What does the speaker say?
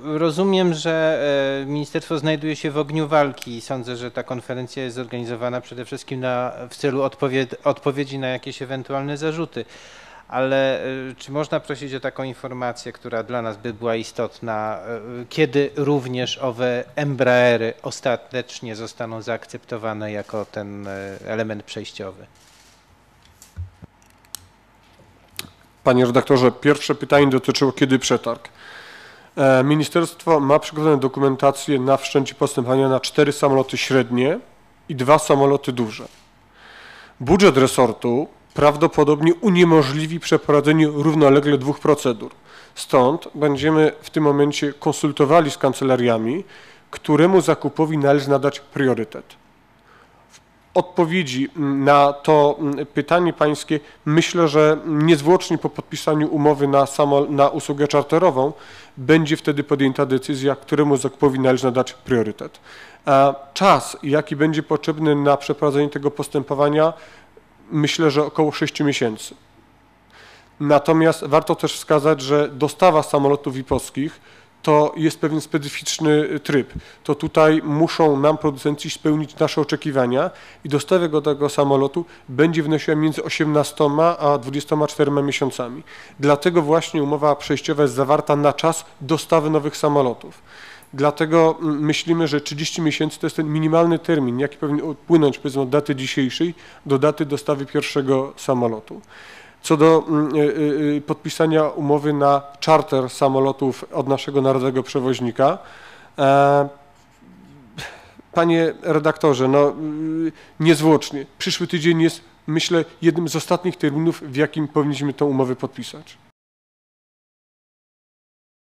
rozumiem, że ministerstwo znajduje się w ogniu walki i sądzę, że ta konferencja jest zorganizowana przede wszystkim w celu odpowiedzi na jakieś ewentualne zarzuty. Ale czy można prosić o taką informację, która dla nas by była istotna, kiedy również owe Embraery ostatecznie zostaną zaakceptowane jako ten element przejściowy? Panie redaktorze, pierwsze pytanie dotyczyło kiedy przetarg. Ministerstwo ma przygotowaną dokumentację na wszczęcie postępowania na 4 samoloty średnie i 2 samoloty duże. Budżet resortu prawdopodobnie uniemożliwi przeprowadzenie równolegle 2 procedur. Stąd będziemy w tym momencie konsultowali z kancelariami, któremu zakupowi należy nadać priorytet. W odpowiedzi na to pytanie pańskie myślę, że niezwłocznie po podpisaniu umowy na usługę czarterową będzie wtedy podjęta decyzja, któremu zakupowi należy nadać priorytet. A czas, jaki będzie potrzebny na przeprowadzenie tego postępowania, myślę, że około 6 miesięcy. Natomiast warto też wskazać, że dostawa samolotów VIP-owskich to jest pewien specyficzny tryb. To tutaj muszą nam producenci spełnić nasze oczekiwania i dostawa tego samolotu będzie wynosiła między 18 a 24 miesiącami. Dlatego właśnie umowa przejściowa jest zawarta na czas dostawy nowych samolotów. Dlatego myślimy, że 30 miesięcy to jest ten minimalny termin, jaki powinien upłynąć powiedzmy od daty dzisiejszej do daty dostawy pierwszego samolotu. Co do podpisania umowy na czarter samolotów od naszego narodowego przewoźnika, panie redaktorze, no niezwłocznie, przyszły tydzień jest, myślę, jednym z ostatnich terminów, w jakim powinniśmy tę umowę podpisać.